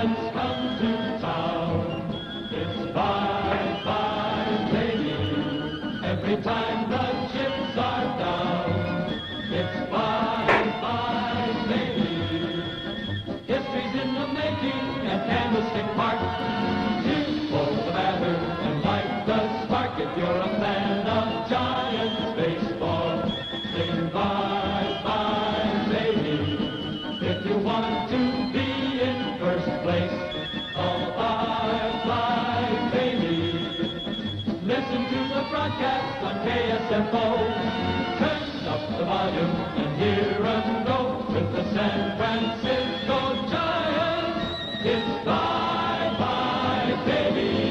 Giants come to town. It's bye-bye, baby, every time the chips are down. It's bye-bye, baby. History's in the making at Candlestick Park. Cheers for the batter and light the spark. If you're a fan of Giants baseball, sing bye-bye, baby. If you want to be in first place, oh, bye-bye, baby. Listen to the broadcast on KSFO. Turn up the volume and hear us go with the San Francisco Giants. It's bye-bye, baby.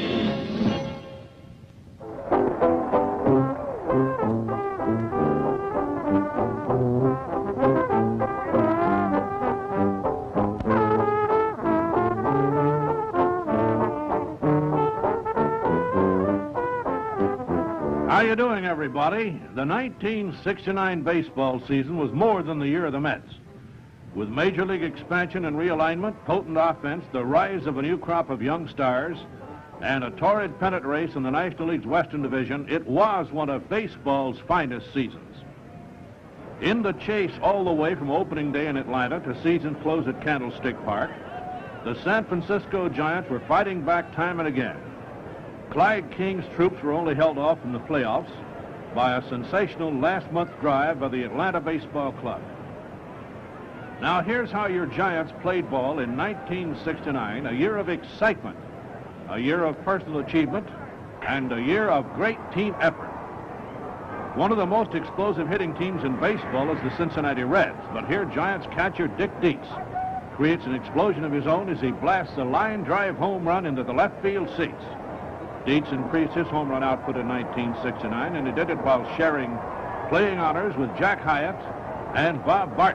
How you doing, everybody? The 1969 baseball season was more than the year of the Mets. With Major League expansion and realignment, potent offense, the rise of a new crop of young stars, and a torrid pennant race in the National League's Western Division, it was one of baseball's finest seasons. In the chase all the way from opening day in Atlanta to season close at Candlestick Park, the San Francisco Giants were fighting back time and again. Clyde King's troops were only held off from the playoffs by a sensational last-month drive by the Atlanta Baseball Club. Now, here's how your Giants played ball in 1969, a year of excitement, a year of personal achievement, and a year of great team effort. One of the most explosive hitting teams in baseball is the Cincinnati Reds, but here Giants catcher Dick Dietz creates an explosion of his own as he blasts a line drive home run into the left field seats. Dietz increased his home run output in 1969, and he did it while sharing playing honors with Jack Hyatt and Bob Barton.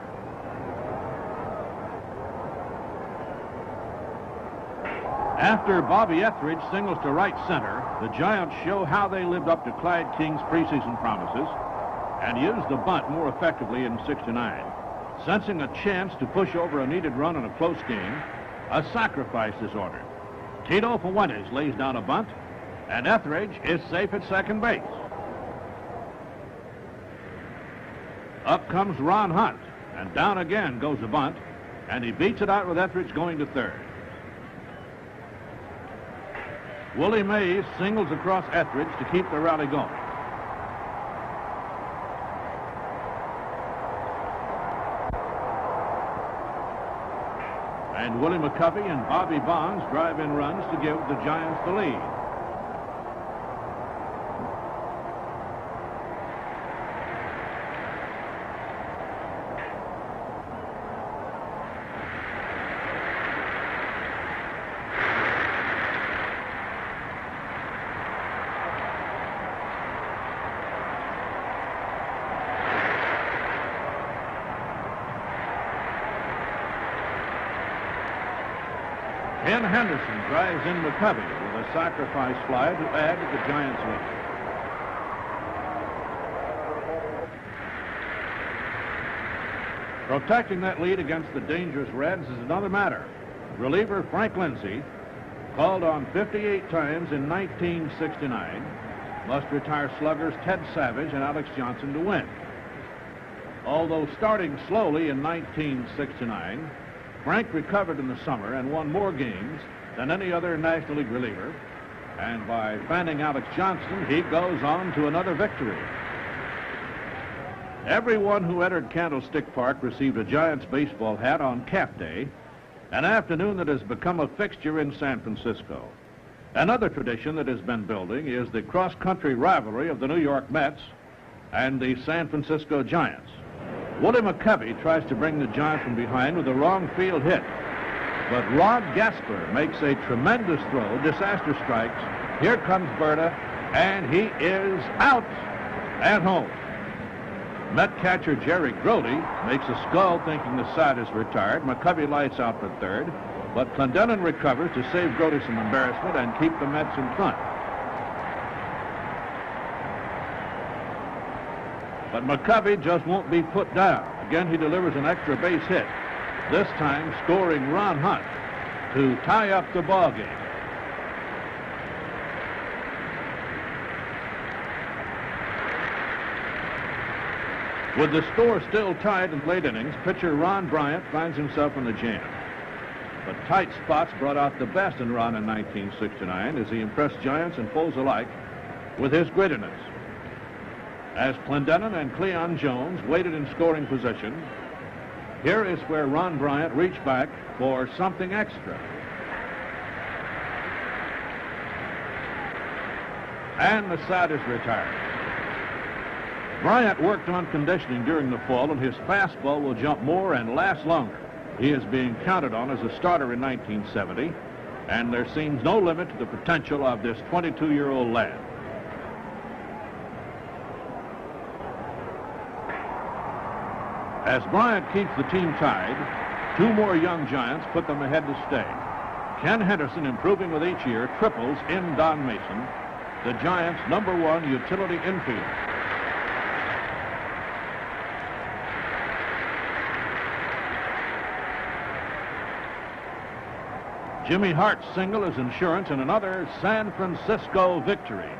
After Bobby Etheridge singles to right center, the Giants show how they lived up to Clyde King's preseason promises and used the bunt more effectively in 69. Sensing a chance to push over a needed run in a close game, a sacrifice is ordered. Tito Fuentes lays down a bunt, and Etheridge is safe at second base. Up comes Ron Hunt, and down again goes the bunt, and he beats it out with Etheridge going to third. Willie Mays singles across Etheridge to keep the rally going. And Willie McCovey and Bobby Bonds drive in runs to give the Giants the lead. Ken Henderson drives in McCovey with a sacrifice fly to add to the Giants' lead. Protecting that lead against the dangerous Reds is another matter. Reliever Frank Lindsay, called on 58 times in 1969, must retire sluggers Ted Savage and Alex Johnson to win. Although starting slowly in 1969, Frank recovered in the summer and won more games than any other National League reliever. And by fanning Alex Johnson, he goes on to another victory. Everyone who entered Candlestick Park received a Giants baseball hat on Cap Day, an afternoon that has become a fixture in San Francisco. Another tradition that has been building is the cross-country rivalry of the New York Mets and the San Francisco Giants. Willie McCovey tries to bring the Giants from behind with a wrong field hit. But Rod Gasper makes a tremendous throw. Disaster strikes. Here comes Berta, and he is out at home. Met catcher Jerry Grody makes a skull thinking the side is retired. McCovey lights out for third, but Clendenin recovers to save Grody some embarrassment and keep the Mets in front. But McCovey just won't be put down. Again, he delivers an extra base hit, this time scoring Ron Hunt. to tie up the ball game. With the score still tied in late innings, pitcher Ron Bryant finds himself in the jam. But tight spots brought out the best in Ron in 1969 as he impressed Giants and foes alike with his grittiness. As Clendenin and Cleon Jones waited in scoring position, here is where Ron Bryant reached back for something extra. And the side is retired. Bryant worked on conditioning during the fall, and his fastball will jump more and last longer. He is being counted on as a starter in 1970, and there seems no limit to the potential of this 22-year-old lad. As Bryant keeps the team tied, two more young Giants put them ahead to stay. Ken Henderson, improving with each year, triples in Don Mason, the Giants' #1 utility infielder. Jimmy Hart's single is insurance in another San Francisco victory.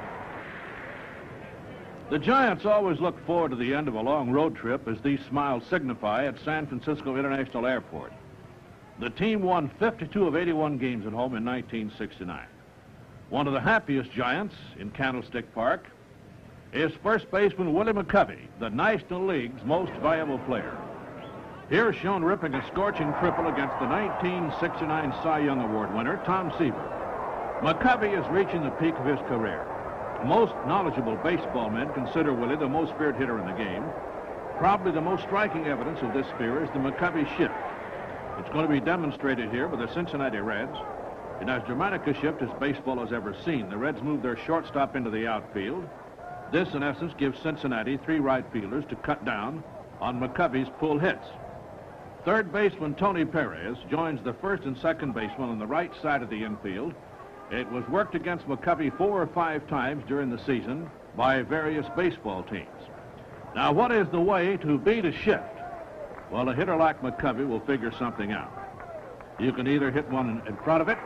The Giants always look forward to the end of a long road trip, as these smiles signify at San Francisco International Airport. The team won 52 of 81 games at home in 1969. One of the happiest Giants in Candlestick Park is first baseman Willie McCovey, the National League's most valuable player. Here shown ripping a scorching triple against the 1969 Cy Young Award winner, Tom Seaver. McCovey is reaching the peak of his career. Most knowledgeable baseball men consider Willie the most feared hitter in the game. Probably the most striking evidence of this fear is the McCovey shift. It's going to be demonstrated here by the Cincinnati Reds. In as dramatic a shift as baseball has ever seen, the Reds move their shortstop into the outfield. This, in essence, gives Cincinnati 3 right fielders to cut down on McCovey's pull hits. Third baseman Tony Perez joins the first and second baseman on the right side of the infield. It was worked against McCovey 4 or 5 times during the season by various baseball teams. Now, what is the way to beat a shift? Well, a hitter like McCovey will figure something out. You can either hit one in front of it,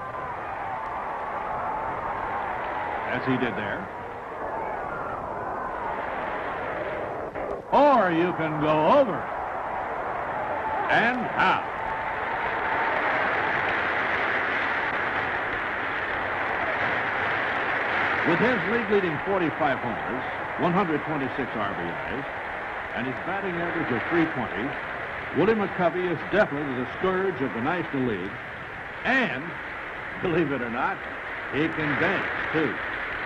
as he did there, or you can go over it. And out. With his league-leading 45 homers, 126 RBIs, and his batting average of .320, Willie McCovey is definitely the scourge of the National League. And, believe it or not, he can dance, too.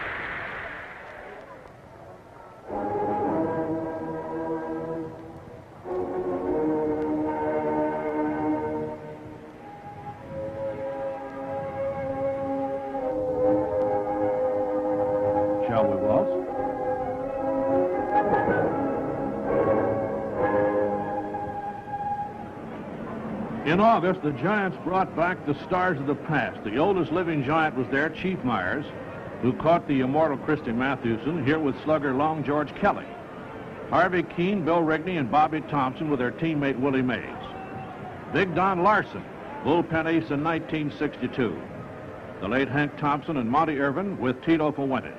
Shall we waltz? In August, the Giants brought back the stars of the past. The oldest living Giant was there, Chief Myers, who caught the immortal Christy Mathewson, here with slugger Long George Kelly. Harvey Keene, Bill Rigney, and Bobby Thompson with their teammate Willie Mays. Big Don Larson, bullpen ace in 1962. The late Hank Thompson and Monty Irvin with Tito Fuentes.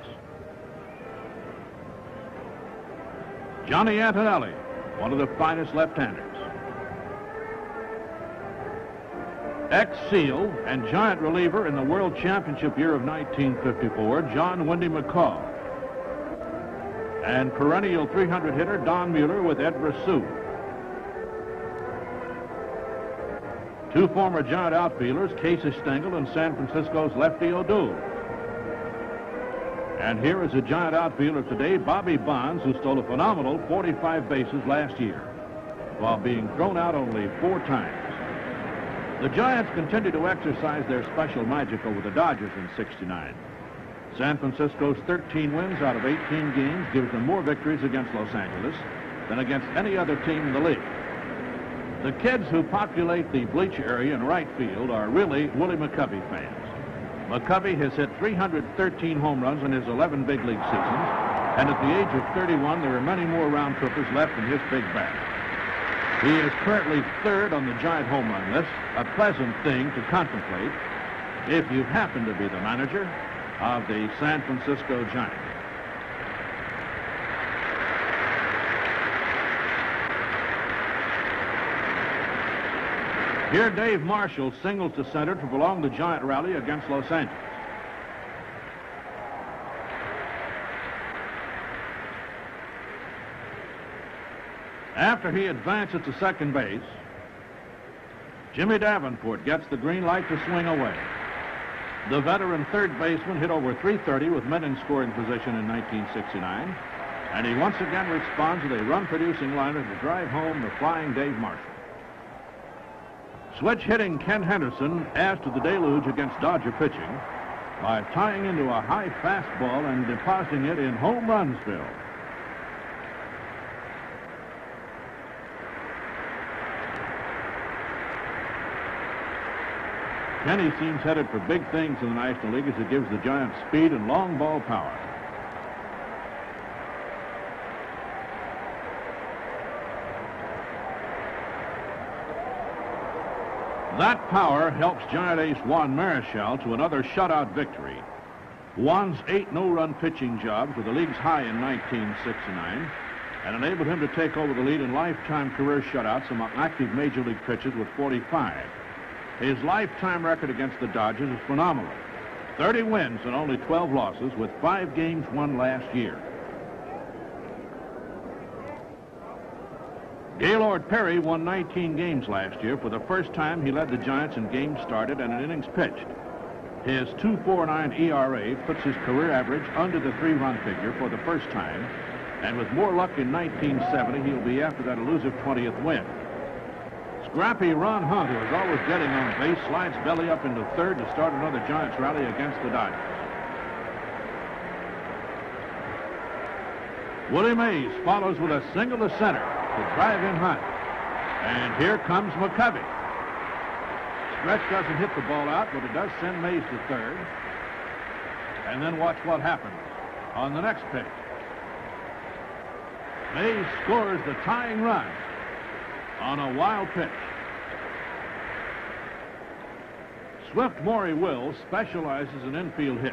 Johnny Antonelli, one of the finest left-handers. Ex-SEAL and Giant reliever in the World Championship year of 1954, John Windy McCall. And perennial 300 hitter Don Mueller with Ed Brassu. Two former Giant outfielders, Casey Stengel and San Francisco's Lefty O'Doul. And here is a Giant outfielder today, Bobby Bonds, who stole a phenomenal 45 bases last year, while being thrown out only 4 times. The Giants continue to exercise their special magic over the Dodgers in '69. San Francisco's 13 wins out of 18 games gives them more victories against Los Angeles than against any other team in the league. The kids who populate the bleacher area in right field are really Willie McCovey fans. McCovey has hit 313 home runs in his 11 big league seasons, and at the age of 31, there are many more round trippers left in his big bat. He is currently third on the Giant home run list, a pleasant thing to contemplate if you happen to be the manager of the San Francisco Giants. Here, Dave Marshall singles to center to prolong the Giant rally against Los Angeles. After he advances to second base, Jimmy Davenport gets the green light to swing away. The veteran third baseman hit over .330 with men in scoring position in 1969, and he once again responds with a run-producing liner to drive home the flying Dave Marshall. Switch-hitting Ken Henderson adds to the deluge against Dodger pitching by tying into a high fastball and depositing it in home runsville. Kenny seems headed for big things in the National League as he gives the Giants speed and long ball power. That power helps Giant ace Juan Marichal to another shutout victory. Juan's 8 no-run pitching jobs were the league's high in 1969 and enabled him to take over the lead in lifetime career shutouts among active major league pitchers with 45. His lifetime record against the Dodgers is phenomenal. 30 wins and only 12 losses, with 5 games won last year. Gaylord Perry won 19 games last year. For the first time, he led the Giants in games started and in innings pitched. His 2.49 ERA puts his career average under the 3-run figure for the first time, and with more luck in 1970, he'll be after that elusive 20th win. Scrappy Ron Hunt, who is always getting on base, slides belly up into third to start another Giants rally against the Dodgers. Willie Mays follows with a single to center to drive in Hunt. And here comes McCovey. Stretch doesn't hit the ball out, but it does send Mays to third. And then watch what happens on the next pitch. Mays scores the tying run on a wild pitch. Swift Maury Wills specializes in infield hits.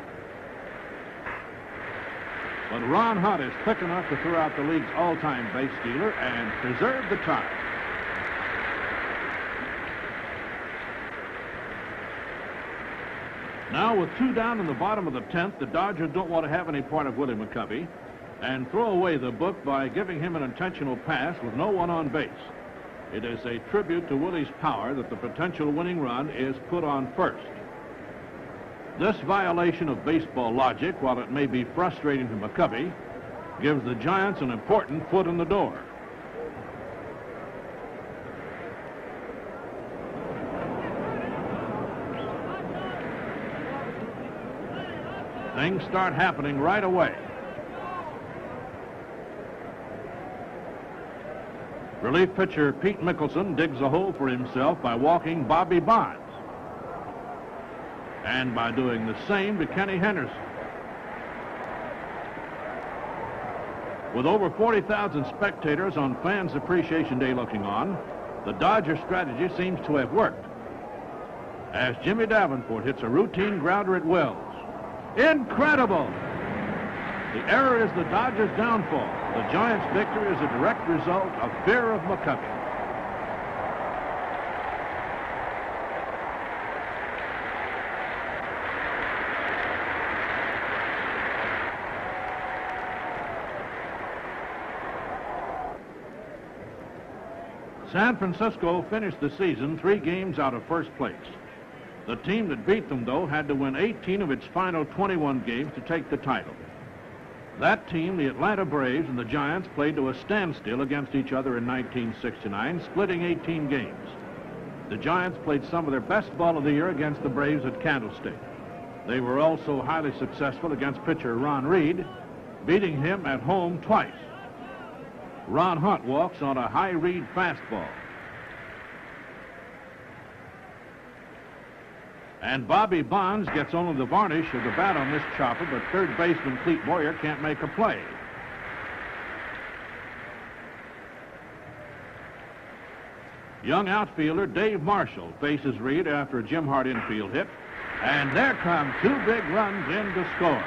But Ron Hunt is quick enough to throw out the league's all-time base stealer and preserve the tie. Now, with 2 down in the bottom of the 10th, the Dodgers don't want to have any part of Willie McCovey and throw away the book by giving him an intentional pass with no one on base. It is a tribute to Willie's power that the potential winning run is put on first. This violation of baseball logic, while it may be frustrating to McCovey, gives the Giants an important foot in the door. Things start happening right away. Relief pitcher Pete Mickelson digs a hole for himself by walking Bobby Bonds, and by doing the same to Kenny Henderson. With over 40,000 spectators on Fans Appreciation Day looking on, the Dodgers' strategy seems to have worked, as Jimmy Davenport hits a routine grounder at Wells. Incredible! The error is the Dodgers' downfall. The Giants' victory is a direct result of fear of McCovey. San Francisco finished the season 3 games out of first place. The team that beat them, though, had to win 18 of its final 21 games to take the title. That team, the Atlanta Braves, and the Giants played to a standstill against each other in 1969, splitting 18 games. The Giants played some of their best ball of the year against the Braves at Candlestick. They were also highly successful against pitcher Ron Reed, beating him at home twice. Ron Hunt walks on a high Reed fastball. And Bobby Bonds gets only the varnish of the bat on this chopper, but third baseman Clete Boyer can't make a play. Young outfielder Dave Marshall faces Reed after a Jim Hart infield hit. And there come two big runs in to score.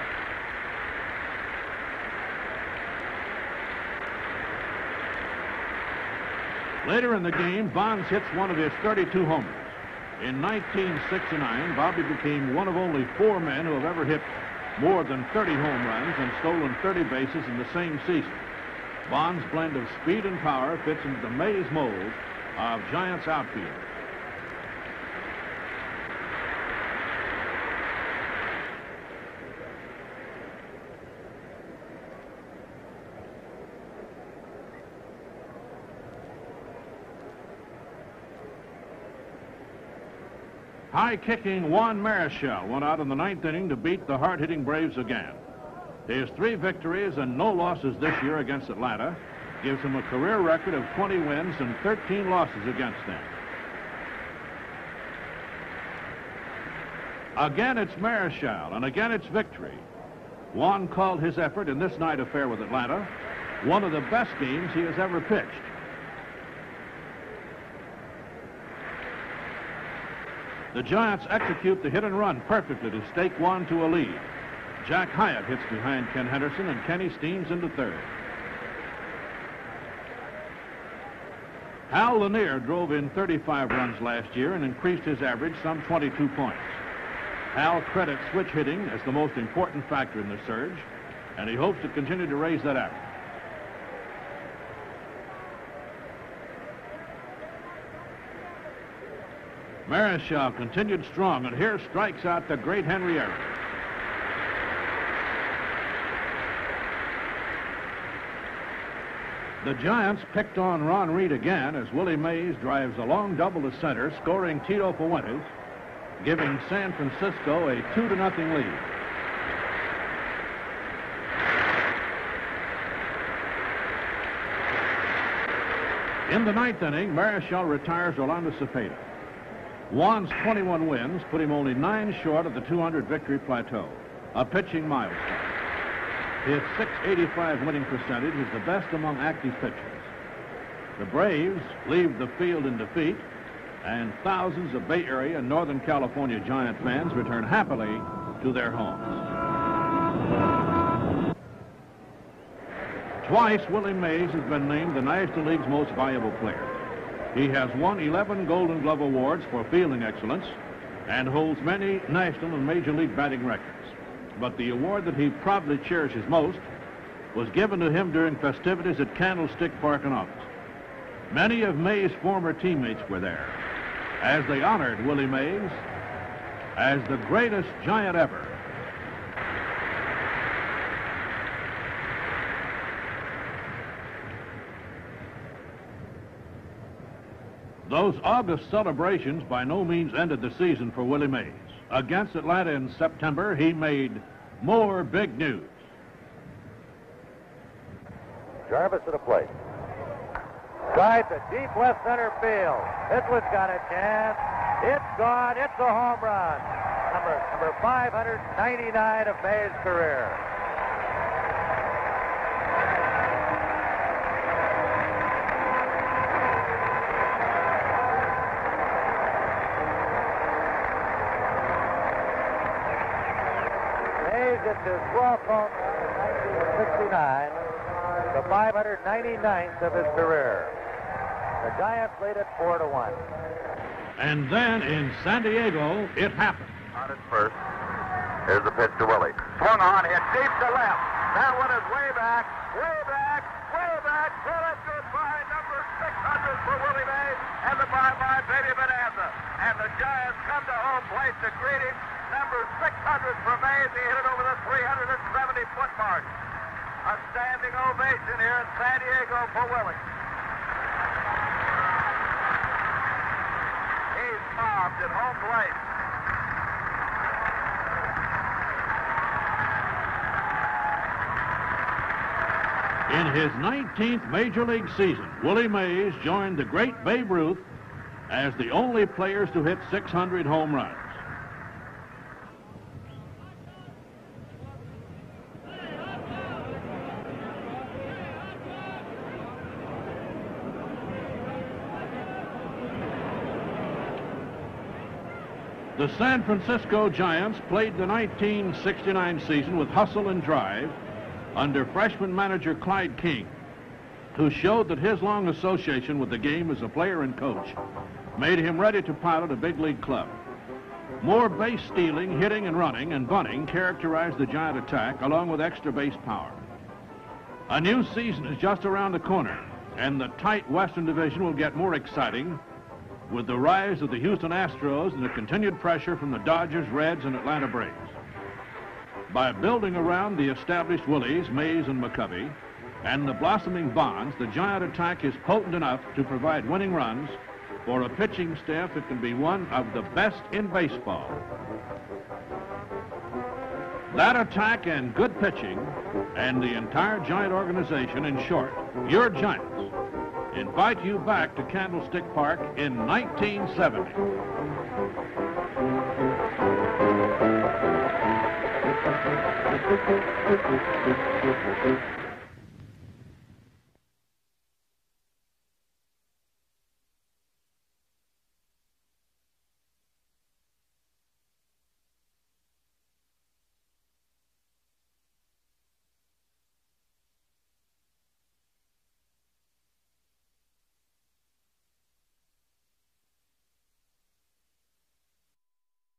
Later in the game, Bonds hits one of his 32 homers. In 1969, Bobby became one of only 4 men who have ever hit more than 30 home runs and stolen 30 bases in the same season. Bonds' blend of speed and power fits into the Mays mold of Giants outfield. High-kicking Juan Marichal went out in the 9th inning to beat the hard-hitting Braves again. His 3 victories and no losses this year against Atlanta gives him a career record of 20 wins and 13 losses against them. Again, it's Marichal, and again it's victory. Juan called his effort in this night affair with Atlanta one of the best games he has ever pitched. The Giants execute the hit and run perfectly to stake Juan to a lead. Jack Hyatt hits behind Ken Henderson, and Kenny Steens into third. Hal Lanier drove in 35 runs last year and increased his average some 22 points. Hal credits switch hitting as the most important factor in the surge, and he hopes to continue to raise that average. Marichal continued strong, and here strikes out the great Henry Aaron. The Giants picked on Ron Reed again as Willie Mays drives a long double to center, scoring Tito Fuentes, giving San Francisco a 2-0 lead. In the 9th inning, Marichal retires Orlando Cepeda. Juan's 21 wins put him only 9 short of the 200 victory plateau, a pitching milestone. His .685 winning percentage is the best among active pitchers. The Braves leave the field in defeat, and thousands of Bay Area and Northern California Giant fans return happily to their homes. Twice, Willie Mays has been named the National League's most valuable player. He has won 11 Golden Glove awards for fielding excellence and holds many national and major league batting records. But the award that he probably cherishes most was given to him during festivities at Candlestick Park in August. Many of Mays' former teammates were there as they honored Willie Mays as the greatest Giant ever. Those August celebrations by no means ended the season for Willie Mays. Against Atlanta in September, he made more big news. Jarvis at the plate. Drive to deep left center field. This one's got a chance. It's gone. It's a home run. Number 599 of Mays' career. It's his 12th home run in 1969, the 599th of his career. The Giants lead it 4-1. And then in San Diego, it happened. On at first. Here's the pitch to Willie. Swung on, hit deep to left. That one is way back, way back, way back. Pull it goodbye, number 600 for Willie Mays, and the bye-bye Baby Bonanza. And the Giants come to home plate to greet him. Number 600 for Mays. He hit it over the 370-foot mark. A standing ovation here in San Diego for Willie. He's mobbed at home plate. In his 19th Major League season, Willie Mays joined the great Babe Ruth as the only players to hit 600 home runs. The San Francisco Giants played the 1969 season with hustle and drive under freshman manager Clyde King, who showed that his long association with the game as a player and coach made him ready to pilot a big league club. More base stealing, hitting and running, and bunting characterized the Giant attack, along with extra base power. A new season is just around the corner, and the tight Western Division will get more exciting with the rise of the Houston Astros and the continued pressure from the Dodgers, Reds, and Atlanta Braves. By building around the established Willies, Mays, and McCovey, and the blossoming Bonds, the Giant attack is potent enough to provide winning runs for a pitching staff that can be one of the best in baseball. That attack and good pitching, and the entire Giant organization, in short, your Giants, invite you back to Candlestick Park in 1970.